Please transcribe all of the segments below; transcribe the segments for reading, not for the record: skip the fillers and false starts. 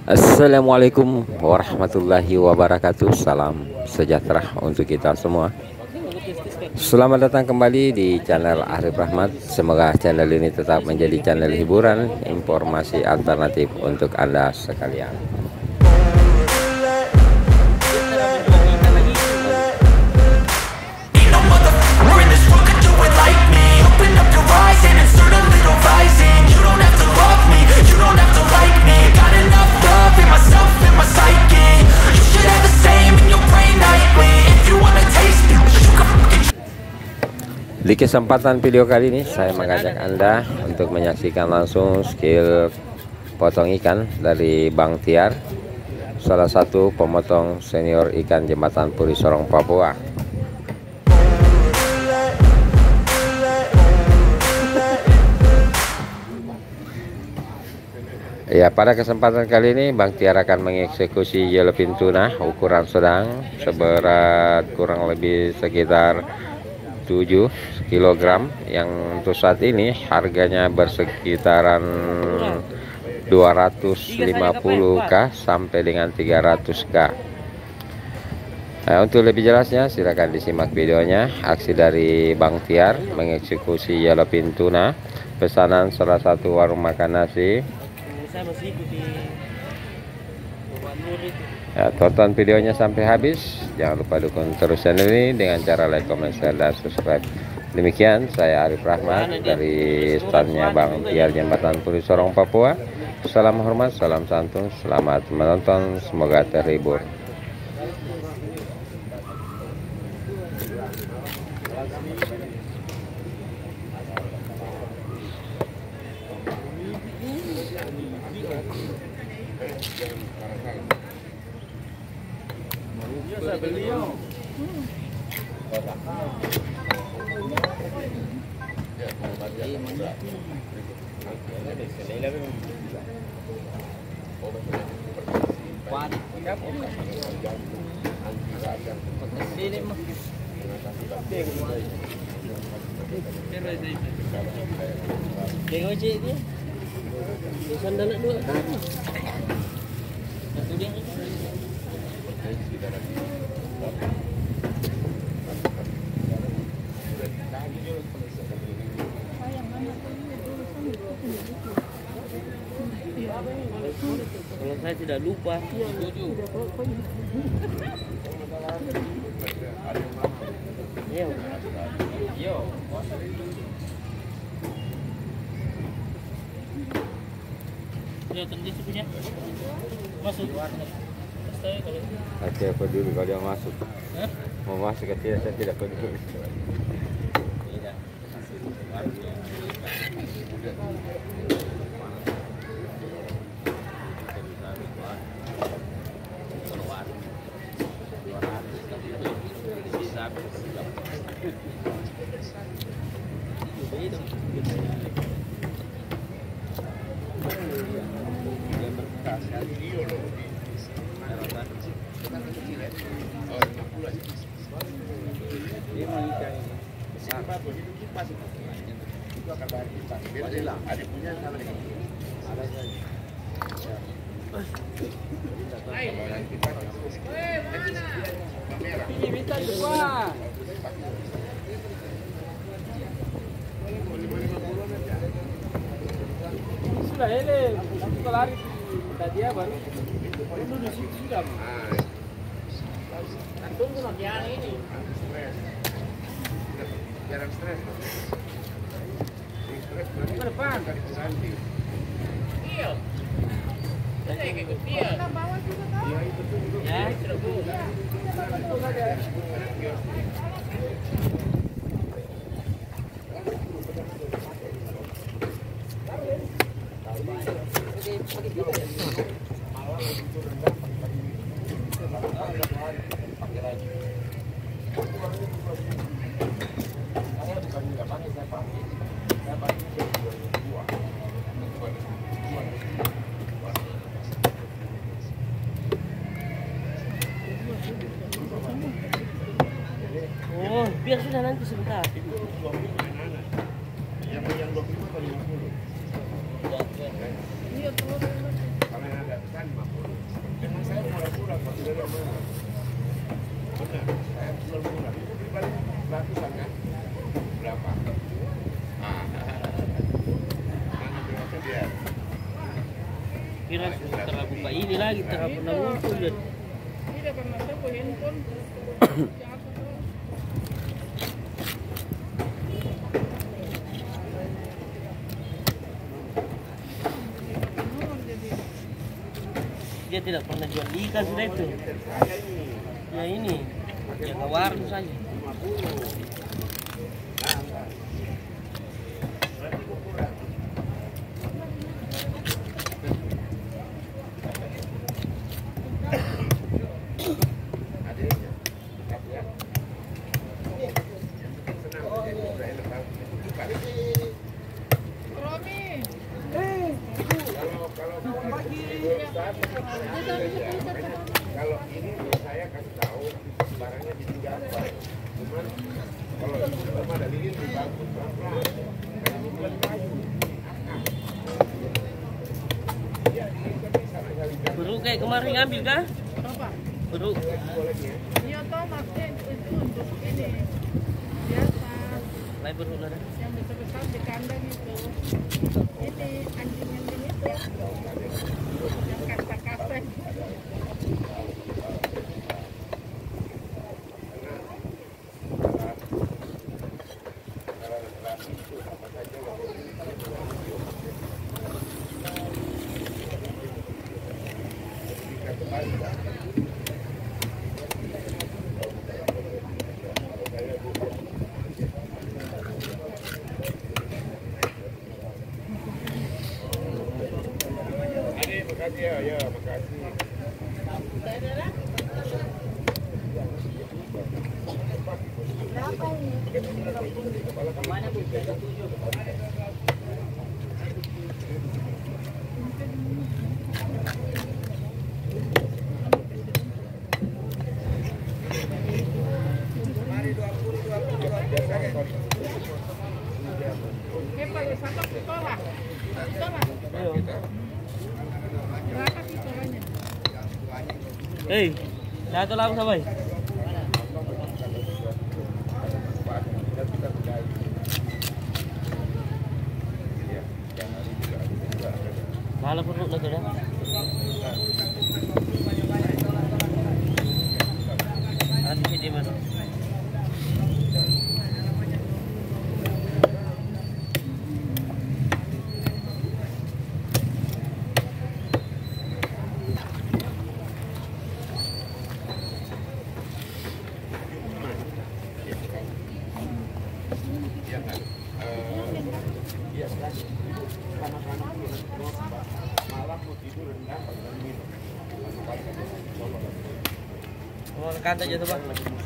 Assalamualaikum warahmatullahi wabarakatuh. Salam sejahtera untuk kita semua. Selamat datang kembali di channel Arif Rahmat. Semoga channel ini tetap menjadi channel hiburan, informasi alternatif untuk Anda sekalian. Di kesempatan video kali ini saya mengajak Anda untuk menyaksikan langsung skill potong ikan dari Bang Tiar, salah satu pemotong senior ikan Jembatan Puri Sorong, Papua. Ya, pada kesempatan kali ini Bang Tiar akan mengeksekusi yellowfin tuna ukuran sedang seberat kurang lebih sekitar 7 kg yang untuk saat ini harganya bersekitaran 250k sampai dengan 300k. Nah, untuk lebih jelasnya silakan disimak videonya. Aksi dari Bang Tiar mengeksekusi yellowfin tuna pesanan salah satu warung makan nasi. Ya, tonton videonya sampai habis. Jangan lupa dukung terus channel ini dengan cara like, comment, share, dan subscribe. Demikian saya Arif Rahmat dari standnya Bang Tiar Jembatan Puri Sorong, Papua. Salam hormat, salam santun, selamat menonton, semoga terhibur. Kalau saya tidak lupa, setuju. Yo. Yo. Ya, tadi punya. Masuk. Saya peduli kalau dia masuk. Mau masuk ke tidak, saya tidak peduli. Sudah hele, kita lari tadi ya baru. Itu di situ sudah. Tunggu nak yang ini. Jarang stres. Stres Ke depan. Iya. Saya ikut dia. Iya itu tuh. Ya, terus. Oh, biar sudah nanti sebentar. Yang 25 atau 50? Iya, Kalau yang ada pesan 50. kira setelah buka ini lagi terlalu pernah muncul dan Tidak karena saya punya handphone. dia tidak pernah jual ikan sudah itu. Ya ini, ya ke warung saja. Kalau ini saya kasih tahu barangnya ditinggalkan. Cuman kalau sama ada lilin dibangun pelan-pelan. Beruk kayak kemarin ngambil kah? Berapa? Beruk. Iya toh maksudnya itu untuk ini biasa Lain beruk lah. yang besar-besar di kandang itu. Ini anjing-anjing itu yang kasta-kasta. Makasih ya, makasih. Pakai sandok sekolah. Sekolah. Berapa sih sekolahnya? Hei, satu langsung sampai. Malah perlu lagi dah. Nanti di mana? Mau angkat aja tuh, Bang.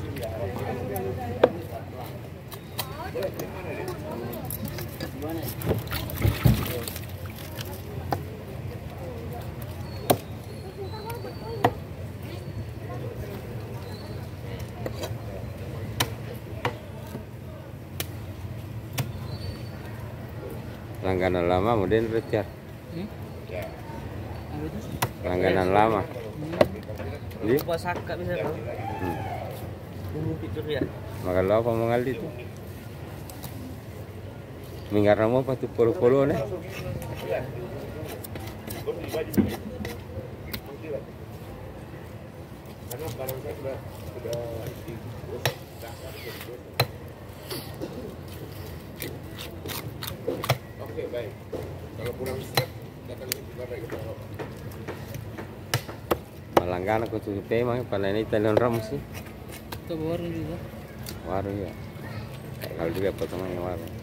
Langganan lama kemudian Richard. Langganan lama. Jadi Lupa saka bisa, Bang. Ini fitur ya. makan lo apa mengal itu? Minggar mo pa tu polo-polo nih. Karena barang saya sudah Oke, baik. Kalau kurang siap, datang ke juga baik. Malanggan aku tuh memang pada ini telon ram sih. Itu warung juga. Warung ya. Kalau juga potongannya warung.